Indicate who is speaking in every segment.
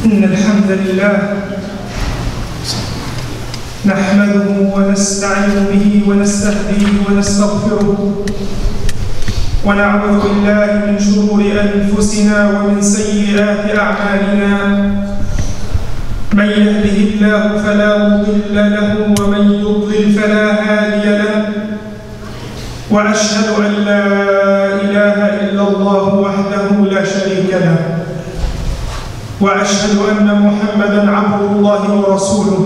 Speaker 1: إن الحمد لله نحمده ونستعين به ونستهديه ونستغفره ونعوذ بالله من شرور أنفسنا ومن سيئات أعمالنا من يهده الله فلا مضل له ومن يضلل فلا هادي له وأشهد أن لا إله إلا الله وحده لا شريك له وأشهد أن محمدًا عبد الله ورسوله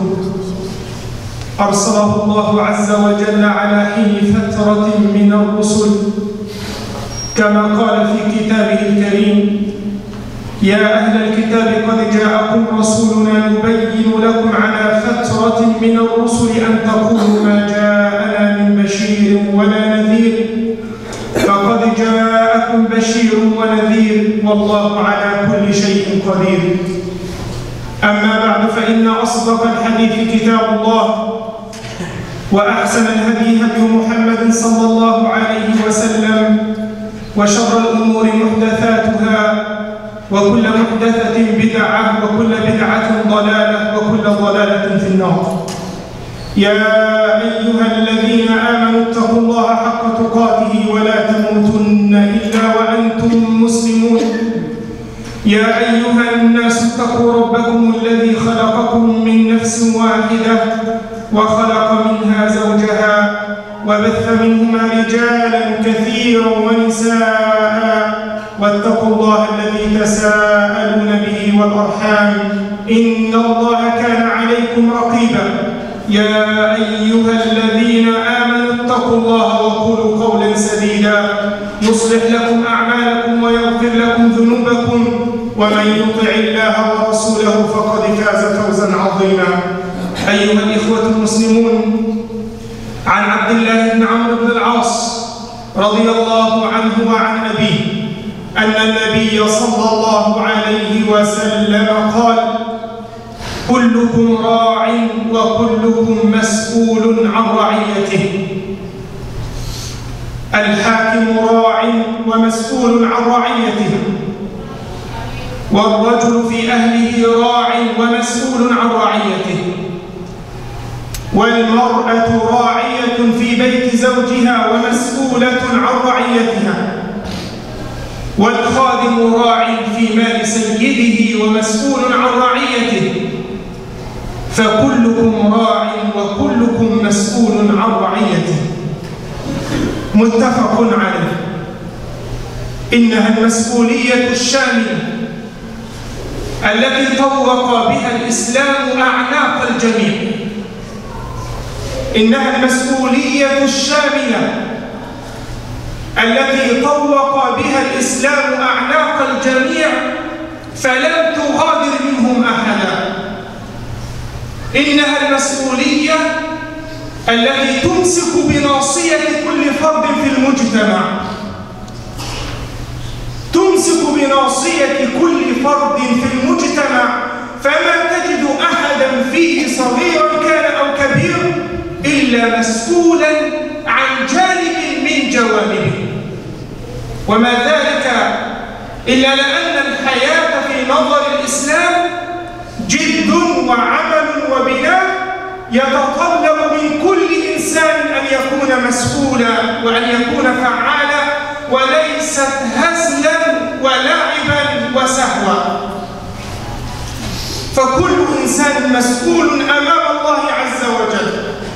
Speaker 1: أرسله الله عز وجل على حين فترة من الرسل كما قال في كتابه الكريم يا أهل الكتاب قد جاءكم رسولنا يبين لكم على فترة من الرسل أن تقولوا ما جاءنا من بشير ولا نذير فقد جاءكم بشير ونذير والله على كل شيء قدير أما بعد فإن أصدق الحديث كتاب الله وأحسن الهدي هدي محمد صلى الله عليه وسلم وشر الأمور محدثاتها وكل محدثة بدعة وكل بدعة ضلالة وكل ضلالة في النار يا أيها الذين آمنوا اتقوا الله حق تقاته ولا تموتن إلا وأنتم مسلمون يا أيها الناس اتقوا ربكم الذي خلقكم من نفس واحدة وخلق منها زوجها وبث منهما رجالا كثيرا ونساء واتقوا الله الذي تساءلون به والأرحام إن الله كان عليكم رقيبا يا أيها الذين آمنوا اتقوا الله وقولوا قولا سديدا يصلح لكم أعمالكم ويغفر لكم ذنوبكم ومن يطع الله ورسوله فقد فاز فوزا عظيما أيها الإخوة المسلمون عن عبد الله بن عمرو بن العاص رضي الله عنه وعن أبيه أن النبي صلى الله عليه وسلم قال كلكم راع وكلكم مسؤول عن رعيته الحاكم راع ومسؤول عن رعيته والرجل في أهله راع ومسؤول عن رعيته والمرأة راعية في بيت زوجها ومسؤولة عن رعيتها والخادم راع في مال سيده ومسؤول عن رعيته فكلكم راع وكلكم مسؤول عن رعيته متفق عليه إنها المسؤولية الشاملة التي طوق بها الإسلام أعناق الجميع إنها المسؤولية الشاملة التي طوق بها الإسلام أعناق الجميع فلم تغادر منهم أحدا إنها المسؤولية التي تمسك بناصية كل فرد في المجتمع تمسك بناصية كل فرد في المجتمع فما تجد أحدا فيه صغيرا كان أو كبير إلا مسؤولا عن جانب من جوانبه وما ذلك إلا لأن الحياة في نظر الإسلام جد وعمل وبناء يتطلب من كل إنسان أن يكون مسؤولا وأن يكون فعالا وليست هزلا ولعبا وسهوا فكل إنسان مسؤول أمام الله عز وجل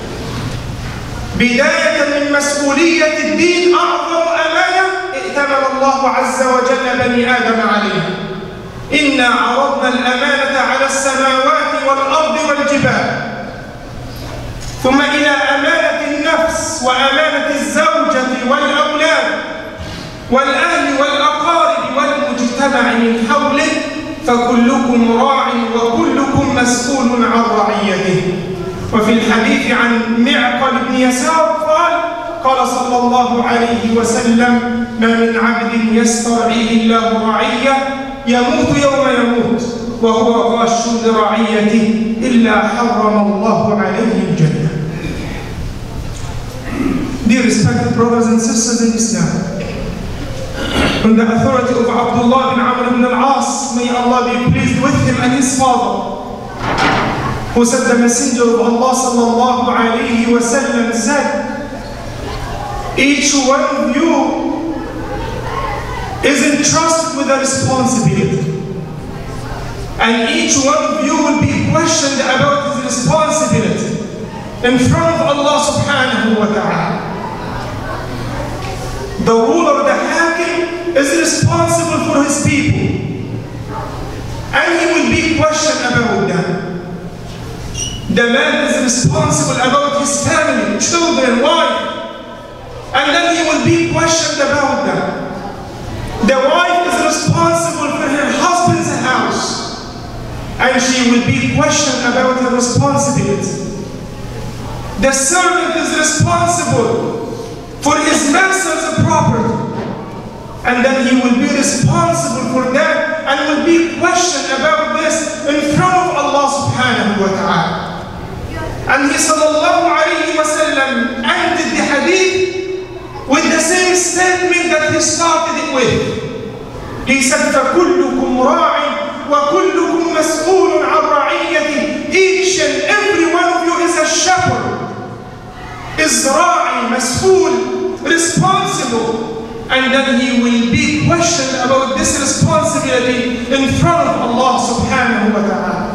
Speaker 1: بداية من مسؤولية الدين أعظم أمانة ائتمن الله عز وجل بني آدم عليها إنا عرضنا الأمانة على السماوات والأرض والجبال ثم إلى أمانة النفس وأمانة الزوجة والأولاد والأهل والأقارب والمجتمع من حوله فكلكم راع وكلكم مسؤول عن رعيته وفي الحديث عن معقل بن يسار قال صلى الله عليه وسلم ما من عبد يسترعيه الله رعية يموت يوم يموت وهو غاش لرعيته إلا حرم الله عليه الجنة. Dear respected brothers and sisters in Islam, on the authority of Abdullah bin Amr ibn al-As, may Allah be pleased with him and his father, who said, the Messenger of Allah sallallahu alayhi wa sallam said, each one of you is entrusted with a responsibility. And each one of you will be questioned about his responsibility in front of Allah subhanahu wa ta'ala. The ruler, the hakim, is responsible for his people. And he will be questioned about them. The man is responsible about his family, children, wife. And then he will be questioned about them. The wife is responsible for her husband's house. And she will be questioned about her responsibility. The servant is responsible for his master's property. And then he will be responsible for that and will be questioned about this in front of Allah subhanahu wa ta'ala. And he sallallahu alayhi wa sallam ended the hadith with the same statement that he started it with. He said, فَكُلُّكُمْ رَاعٍ وَكُلُّكُمْ مَسْئُولٌ عَنْ رَعِيَّتِهِ. Each and every one of you is a shepherd, is ra'i, mas'ul, responsible. And then he will be questioned about this responsibility in front of Allah subhanahu wa ta'ala.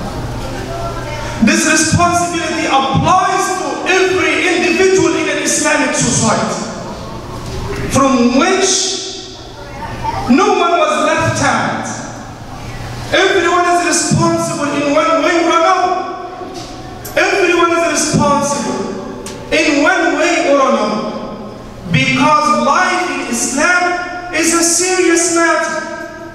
Speaker 1: This responsibility applies to every individual in an Islamic society, from which no one was left out. Everyone is responsible in one way or another. Everyone is responsible in one way or another. Because life in Islam is a serious matter.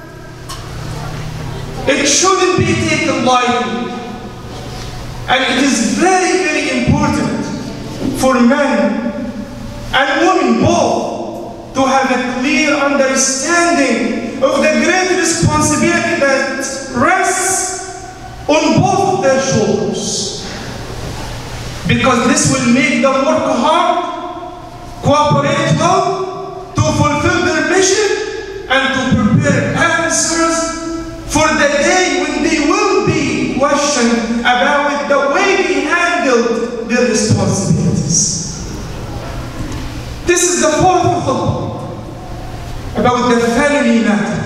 Speaker 1: It shouldn't be taken lightly. And it is very, very important for men and women both to have a clear understanding of the great responsibility that rests on both of their shoulders. Because this will make them work hard, cooperate well, to fulfill their mission and to prepare answers for the day when they will be questioned about the way they handled their responsibilities. This is the fourth khutbah about the family matter.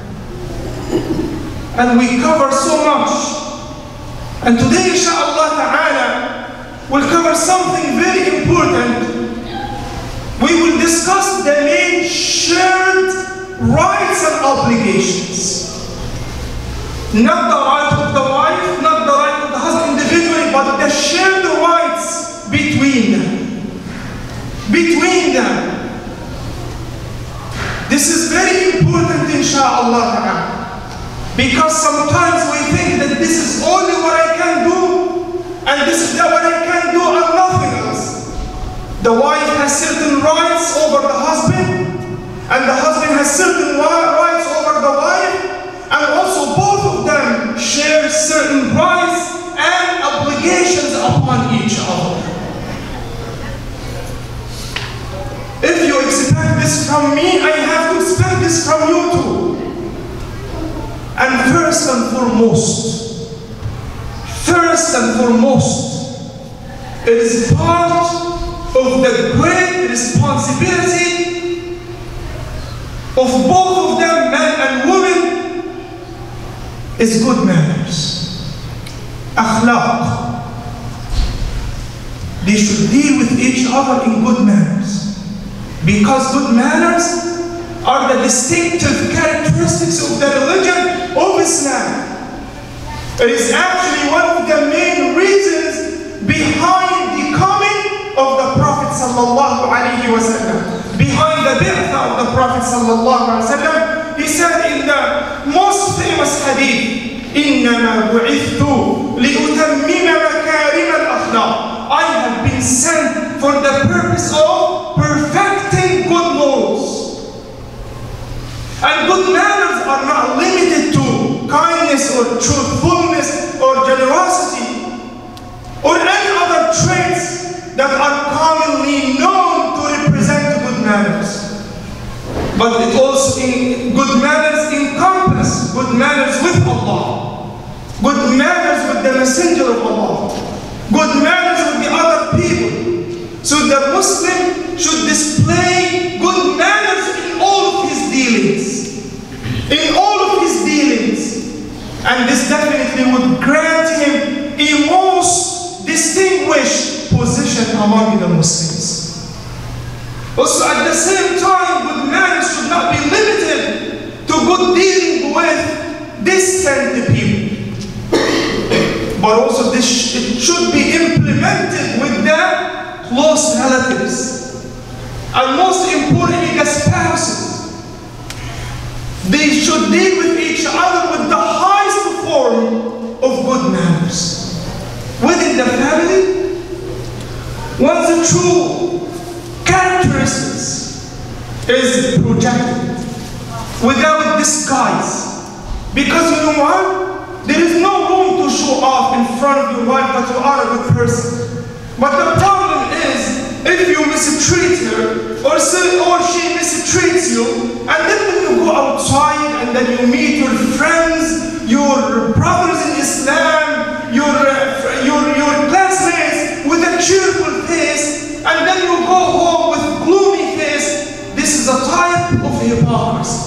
Speaker 1: And we cover so much. And today, inshallah ta'ala, we'll cover something very important. We will discuss the main shared rights and obligations. Not the right of the wife, not the right of the husband individually, but the shared rights between them. Between them. This is very important, inshallah ta'ala. Because sometimes we think that this is only what I can do, and this is what I can do and nothing else. The wife has certain rights over the husband, and the husband has certain rights over the wife, and also both of them share certain rights and obligations upon each other. If you expect this from me, I have to expect this from you too. And first and foremost, it is part of the great responsibility of both of them, men and women, is good manners. Akhlaq. They should deal with each other in good manners. Because good manners are the distinctive characteristics of the religion of Islam. It is actually one of the main reasons behind the coming of the Prophet sallallahu alaihi wasallam. Behind the bi'tha of the Prophet sallallahu alaihi wasallam, he said in the most famous hadith, إِنَّمَا بُعِثْتُ لِأُتَمِّمَ مَكَارِمَ الْأَخْلَاقِ. I have been sent for the purpose of perfecting good morals. And good manners are not limited to kindness or truthfulness or generosity or any other traits that are commonly known to represent good manners. But it also, good manners encompass good manners with Allah. messenger of Allah. Good manners with the other people. So the Muslim should display good manners in all of his dealings. In all of his dealings. And this definitely would grant him a most distinguished position among the Muslims. Also at the same time, good manners should not be limited to good dealing with distant people. But also it should be implemented with the close relatives. And most importantly, the spouses. They should deal with each other with the highest form of good manners. Within the family, one's true characteristics is projected without disguise. Because you know what? There is no room to show off in front of your wife that you are a good person. But the problem is, if you mistreat her, or she mistreats you, and then when you go outside, and then you meet your friends, your brothers in Islam, your classmates with a cheerful face, and then you go home with gloomy face, this is a type of hypocrisy.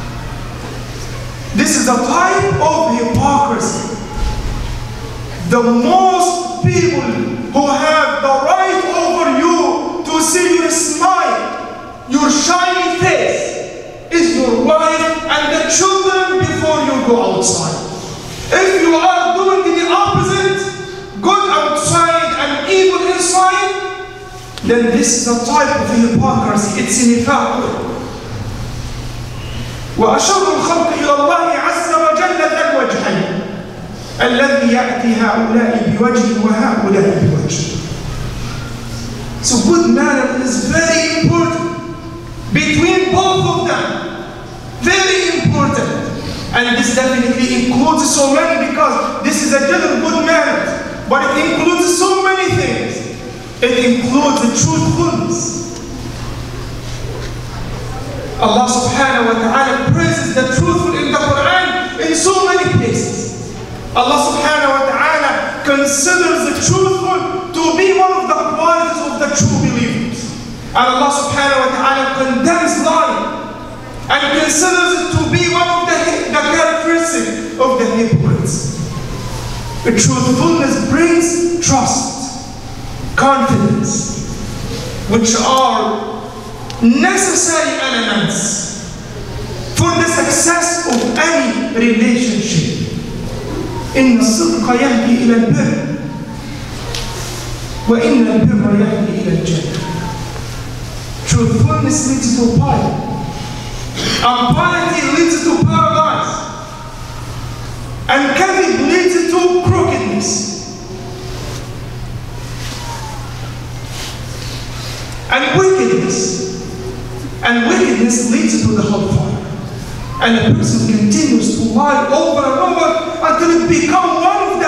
Speaker 1: This is a type of hypocrisy. The most people who have the right over you to see your smile, your shiny face, is your wife and the children before you go outside. If you are doing the opposite, good outside and evil inside, then this is a type of hypocrisy. It's in nifaq. وأشر الخلق إلى الله عز وجل ذا الوجهين الذي يأتي هؤلاء بوجه وهؤلاء بوجه. So good manner is very important between both of them. Very important. And this definitely includes so many, because this is a general good manner, but it includes so many things. It includes the truthfulness. Allah subhanahu wa ta'ala praises the truthful in the Quran in so many places. Allah subhanahu wa ta'ala considers the truthful to be one of the qualities of the true believers. And Allah subhanahu wa ta'ala condemns lying and considers it to be one of the characteristics of the hypocrites. The truthfulness brings trust, confidence, which are necessary elements for the success of any relationship. إن الصدق يهدي إلى البر وإن البر يهدي إلى الجنة. Truthfulness leads to piety, and piety leads to paradise, and kadhib leads to crookedness. And wickedness leads to the hellfire. And a person continues to lie over and over until it becomes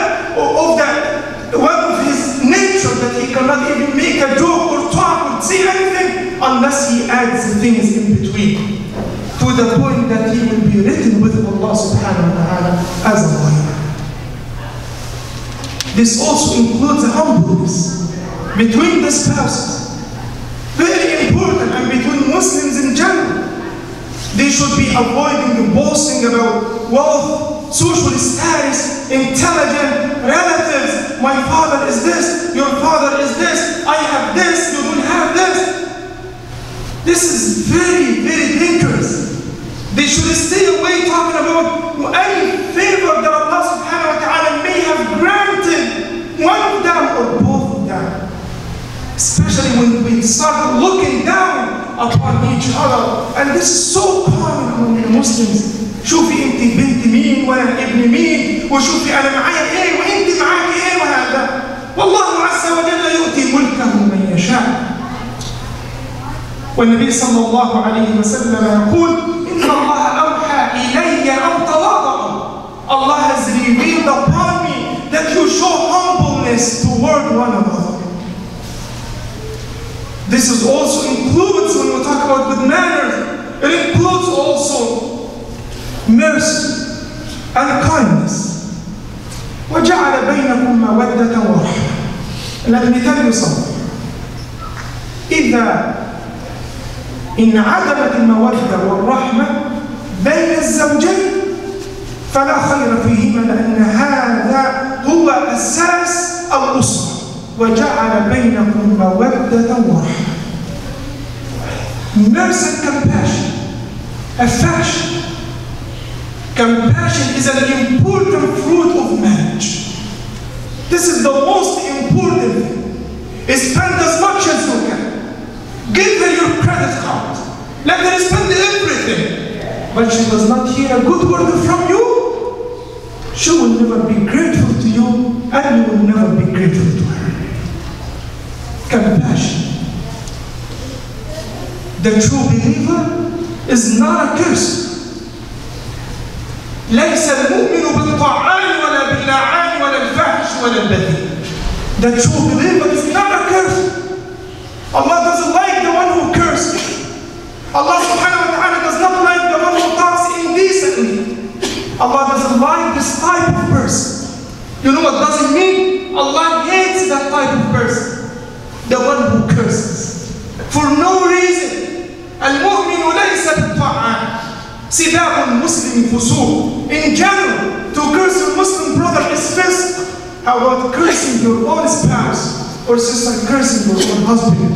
Speaker 1: one of his nature, that he cannot even make a joke or talk or say anything unless he adds things in between, to the point that he will be written with Allah subhanahu wa ta'ala as a liar. This also includes humbleness between the spouses. Very important, and between Muslims in general. They should be avoiding boasting about wealth, social status, intelligent relatives. My father is this, your father is this, I have this, you don't have this. This is very, very dangerous. They should stay away talking about any favor that Allah subhanahu wa ta'ala may have granted one of them or both of them. Especially when we start looking down upon each other. And this is so common among the Muslims. شوفي انت بنت مين وانا ابن مين، وشوفي انا معايا ايه وانت معاك ايه، وهذا. والله عز وجل يؤتي ملكه من يشاء. والنبي صلى الله عليه وسلم يقول إن الله أوحى إلي أو تواضعوا. Allah has revealed upon me that you show humbleness toward one another. This is also includes, when we talk about good manners, it includes also mercy and kindness. Why وَجَعَلَ بَيْنَكُمْ مَوَدَّةً وَرَحْمَةً. Let me tell you something. إذا انعدمت المودة والرحمة بين الزوجين فلا خير فيهما، لأن هذا هو أساس الأسرة. وجعل بينكم مودة ورحمة. Mercy and compassion, affection. Compassion is an important fruit of marriage. This is the most important thing. Spend as much as you can. Give her your credit card. Let her spend everything. But she does not hear a good word from you, she will never be grateful to you, and you will never be grateful to her. Compassion. The true believer is not a curse. ليس المؤمن بالطاعان ولا باللعان ولا الفحش ولا البذيء. The true believer is not a curse. Allah doesn't like the one who curses. Allah subhanahu wa ta'ala does not like the one who talks indecently. Allah doesn't like this type of person. You know what does it mean? Allah hates that type of person. The one who curses for no reason. المؤمن ليس بالطاعان. سباب المسلم فسوق. In general, to curse your Muslim brother is fisq. How about cursing your own spouse or sister, cursing your own husband?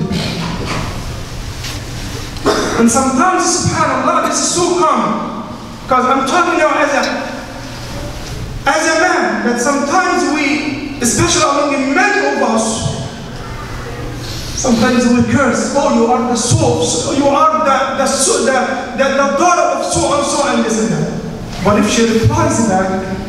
Speaker 1: And sometimes, subhanAllah, this is so common. Because I'm talking now as a man, that sometimes we, especially among the men of us, sometimes we curse. Oh, you are the so, you are the daughter of so and so and this and that. But if she replies back,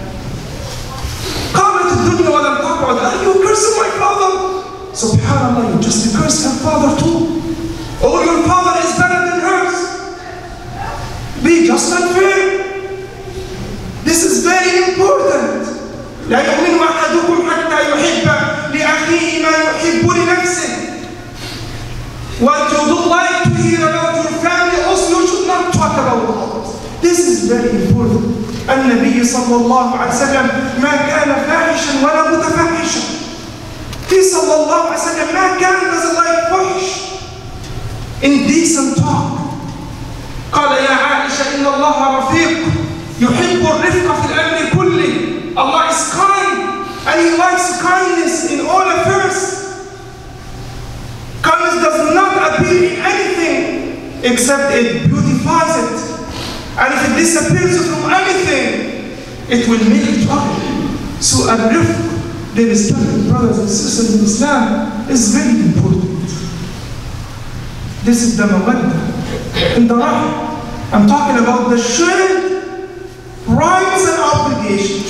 Speaker 1: قامت الدنيا ولم تقعد. Are you cursing my father? Subhanallah, you just cursed her father too. Oh, your father is better than hers. Be just and fair. This is very important. لا يؤمن أحدكم حتى يحب لأخيه ما يحب لنفسه. What you don't like to hear about your family, also you should not talk about others. This is very important. النبي صلى الله عليه وسلم ما كان فاحشا ولا متفحشا. He صلى الله عليه وسلم ما كان doesn't like فحش. Indecent talk. قال يا عائشة إن الله رفيق يحب الرفق في الأمر كله. Allah is kind and He likes kindness in all affairs. Kindness does not appear in anything except it beautifies it. And if it disappears from anything, it will make it ugly. So a rifq, the respected brothers and sisters in Islam, is very important. This is the mawaddah. In the rahmah, I'm talking about the shared rights and obligations.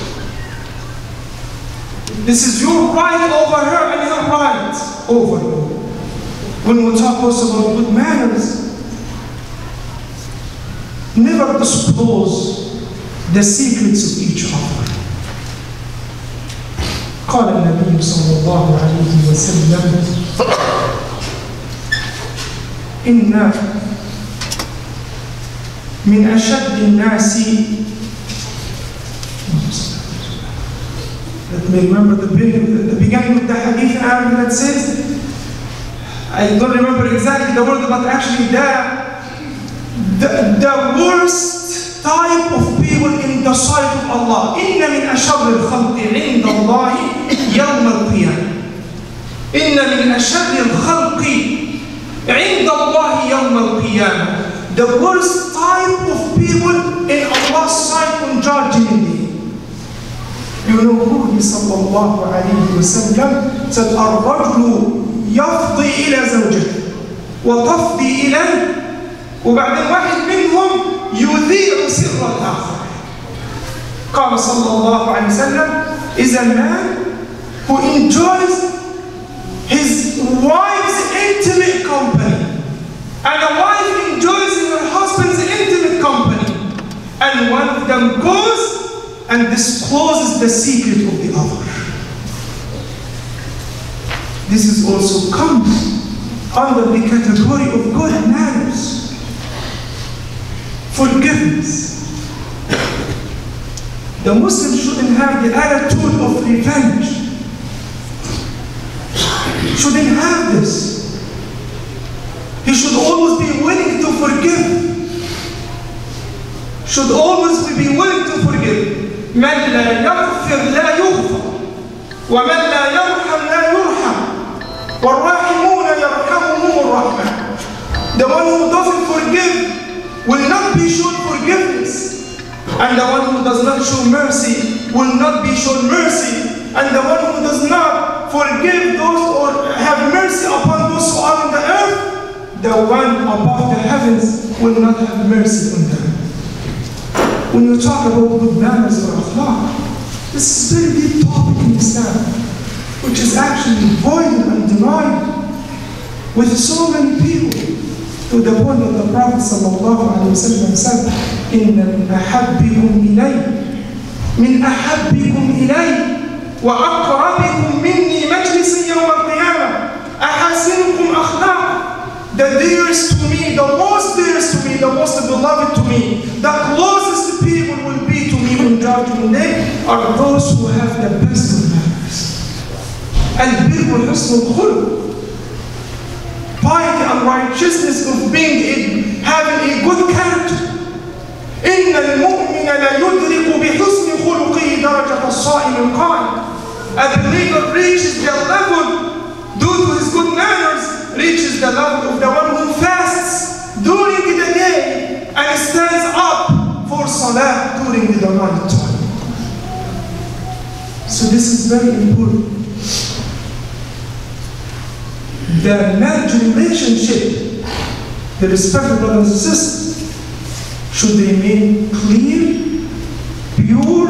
Speaker 1: This is your right over her and her right over you. When we talk also about good manners, never disclose the secrets of each other. قال النبي صلى الله عليه وسلم إن من أشد الناس. Let me remember the beginning of the hadith Arabic that says, I don't remember exactly the word, but actually the worst type of people in the sight of Allah. إن من أشر الخلق عند الله يوم القيامة. إن من أشر الخلق عند الله يوم القيامة. The worst type of people in Allah's sight on Judgment Day. You know who He sallallahu alayhi wa sallam said, الرجل يفضي إلى زوجته وتفضي إليه وبعدين واحد منهم يذيع سر الآخر. قال صلى الله عليه وسلم is a man who enjoys his wife's intimate company, and a wife enjoys her husband's intimate company, and one of them goes and discloses the secret of the other. This is also comes under the category of good manners, forgiveness. The Muslim shouldn't have the attitude of revenge. Shouldn't have this. He should always be willing to forgive. Should always be willing to forgive. من لا يغفر لا يغفر ومن لا يرحم لا يرحم والراحمون يرحمهم الرحمن. The one who doesn't forgive will not be shown forgiveness, and the one who does not show mercy will not be shown mercy, and the one who does not forgive those or have mercy upon those who are on the earth, the one above the heavens will not have mercy on them. When you talk about good manners or akhlaq, this is a very deep topic in Islam, which is actually voided and denied with so many people, to the point that the Prophet ﷺ said, إِنَّ مِنْ أَحَبِّكُمْ إِلَيْهِ مِنْ أَحَبِّكُمْ إِلَيْهِ وَأَقْرَبِكُمْ مِنِّي مَجْلِسًا يَوْمَ الْقِيَامَةِ أَحَسِنُكُمْ أَخْلَاقًا. The dearest to me, the most dearest to me, the most beloved to me, the closest people will be to me on Judgment Day are those who have the best of manners. البر وحسن الخلق. Piety and righteousness of having a good character. إن المؤمن لا يدرك بحسن خلقه درجة الصائم القائم. A believer reaches the level, due to his good manners, reaches the level of the one who fasts during the day and stands up for salah during the night time. So this is very important. The marriage relationship, the respected brothers and sisters, should remain clear, pure,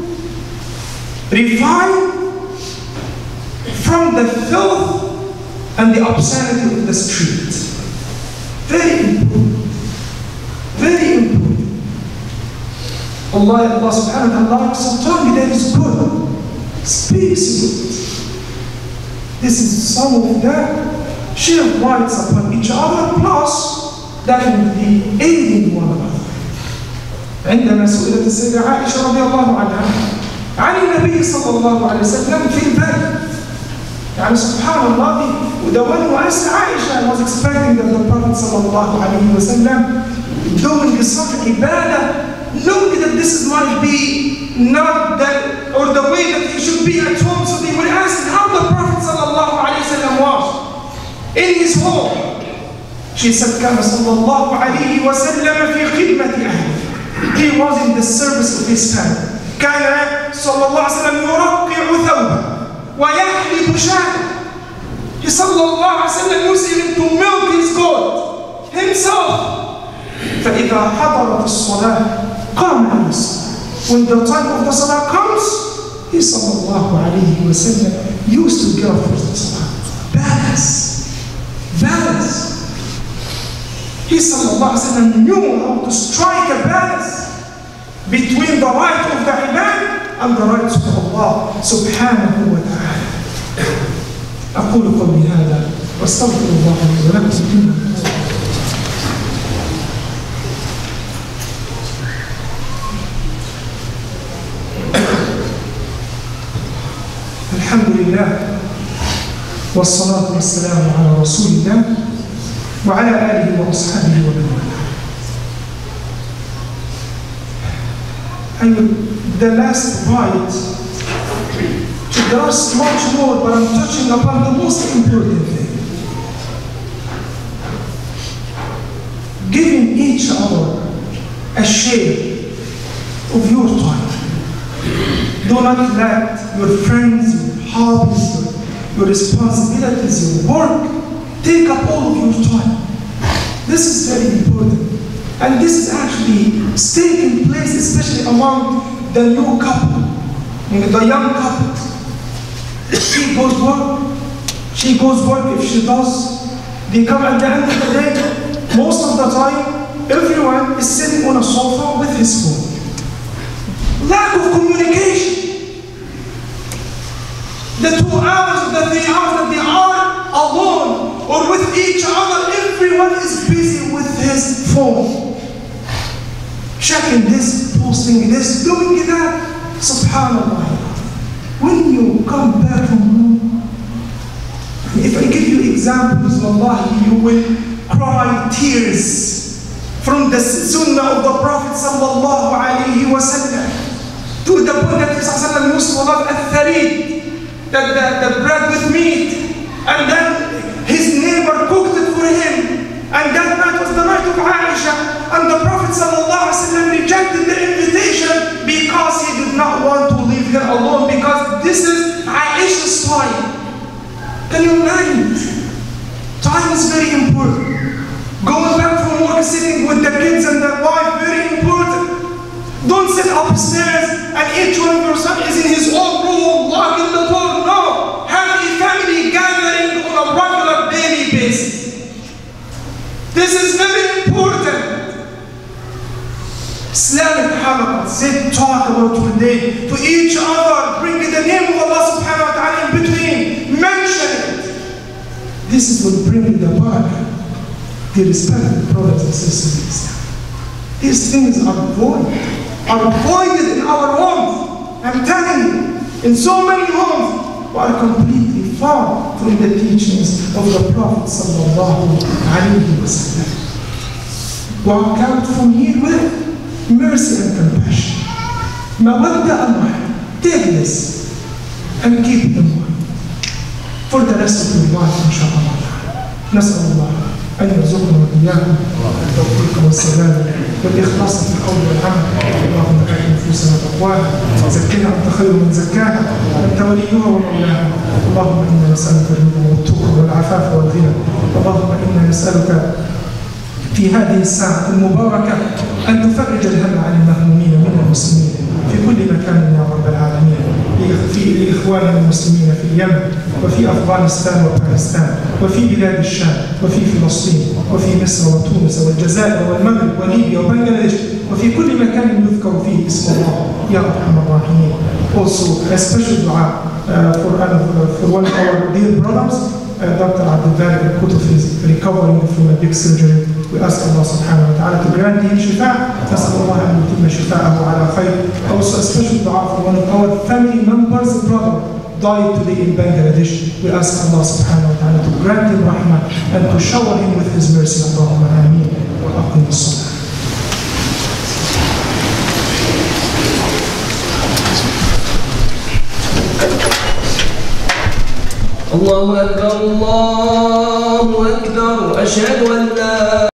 Speaker 1: refined from the filth and the obscenity of the street. Very important. Very important. Allah subhanahu wa ta'ala sometimes that is good. Speaks good. This is some of the shared rights upon each other, plus definitely aiding one another. عندما سئلت السيدة عائشة رضي الله عنها عن النبي صلى الله عليه وسلم في البيت. يعني سبحان الله, the one who asked Aisha was expecting that the Prophet صلى الله عليه وسلم doing such ibadah, look that this might be not that, or the way that he should be at home. So they were asking how the Prophet ﷺ was in his home. She said, كان صلى الله عليه وسلم في خدمة أهله. He was in the service of his family. كان صلى الله عليه وسلم يرقع ثوبه ويحلب شاته. He صلى الله عليه وسلم used even to milk his goat himself. فإذا حضرت الصلاة قام على الصلاة. When the time of the salah comes, he sallallahu alayhi wa sallam used to get up for the salah. Balance. Balance. He sallallahu alayhi wa sallam knew how to strike a balance between the right of the ibad and the rights of Allah subhanahu wa ta'ala. أقول قولي هذا واستغفر الله لي ولكم. الحمد لله والصلاة والسلام على رسول الله وعلى آله وأصحابه ومن والاه. And the last point, there is much more, but I'm touching upon the most important thing. Giving each other a share of your time. Do not let your friends, your hobbies, your responsibilities, your work take up all of your time. This is very important. And this is actually taking place especially among the new couple, the young couple. He goes work, she goes work if she does. They come at the end of the day, most of the time, everyone is sitting on a sofa with his phone. Lack of communication. The 2 hours, the 3 hours that they are alone or with each other, everyone is busy with his phone. Checking this, posting this, doing that. Subhanallah. When you come back from home, if I give you examples, wallahi, you will cry tears from the sunnah of the Prophet sallallahu alayhi wa sallam, to the point that Prophet used to love al-tharid, the bread with meat, and then his neighbor cooked it for him. And that night was the night of Aisha, and the Prophet ﷺ rejected the invitation because he did not want to leave her alone, because this is Aisha's time. Can you imagine? Time is very important. Going back from work, sitting with the kids and the wife, very important. Don't sit upstairs and each one of your son is in his own room, locking the door. No! Have a family gathering on a regular daily basis. This is very important. Islamic halaqas, they talk about today to each other, bring the name of Allah subhanahu wa ta'ala in between, mention it. This is what brings the barakah, the respected brothers and sisters in Islam. These things are avoided in our homes. I'm telling you, in so many homes, we are completely far from the teachings of the Prophet sallallahu alayhi wa sallam. Walk out from here with mercy and compassion. Mawadda Allah, take this and keep it in mind for the rest of your life, inshallah. نسأل الله أن يرزقنا وإياكم التوفيق والسلام والإخلاص في القول والعمل. اللهم آت نفوسنا تقواها زكها أنت خير من زكاها أنت وليها ومولاها. اللهم إنا نسألك الهدى والتقى والعفاف والغنى. اللهم إنا نسألك في هذه الساعة المباركة أن تفرج الهم عن المهمومين من المسلمين في كل مكان يا رب العالمين، لإخواننا المسلمين في اليمن وفي أفغانستان وباكستان وفي بلاد الشام وفي فلسطين وفي مصر وتونس والجزائر والمغرب وليبيا وبنغلاديش وفي كل مكان يذكر فيه اسم الله يا أرحم الراحمين. Also a special dua for one of our dear brothers, Dr. Abdel-Hadi is recovering from a big surgery. We ask Allah subhanahu wa ta'ala to grant him shifa. نسأل الله أن يتم شفاءه على خير. Also a special dua for one of our family members' brother died today in Bangladesh. We ask Allah subhanahu wa ta'ala to grant him rahmah and to shower him with his mercy. Allahumma ameen. Wa aqim as-salah.
Speaker 2: الله أكبر الله أكبر أشهد أن لا